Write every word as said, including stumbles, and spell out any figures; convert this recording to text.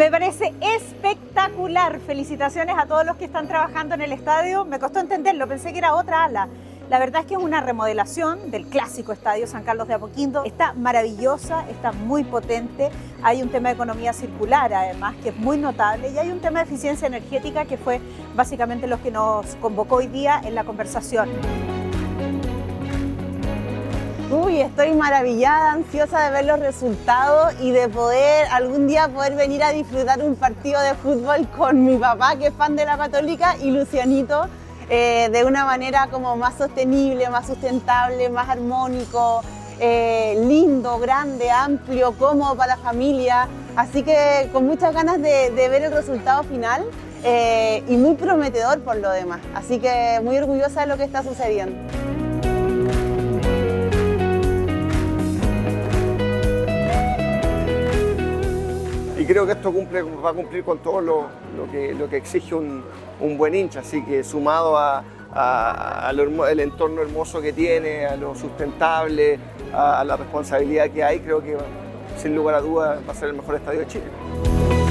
Me parece espectacular. Felicitaciones a todos los que están trabajando en el estadio. Me costó entenderlo, pensé que era otra ala. La verdad es que es una remodelación del clásico estadio San Carlos de Apoquindo. Está maravillosa, está muy potente. Hay un tema de economía circular, además, que es muy notable. Y hay un tema de eficiencia energética que fue básicamente lo que nos convocó hoy día en la conversación. Uy, estoy maravillada, ansiosa de ver los resultados y de poder algún día poder venir a disfrutar un partido de fútbol con mi papá, que es fan de la Católica, y Lucianito, eh, de una manera como más sostenible, más sustentable, más armónico, eh, lindo, grande, amplio, cómodo para la familia. Así que con muchas ganas de, de ver el resultado final eh, y muy prometedor por lo demás. Así que muy orgullosa de lo que está sucediendo. Y creo que esto cumple, va a cumplir con todo lo, lo, que, lo que exige un, un buen hincha, así que sumado a, a, a lo, el entorno hermoso que tiene, a lo sustentable, a, a la responsabilidad que hay, creo que sin lugar a dudas va a ser el mejor estadio de Chile.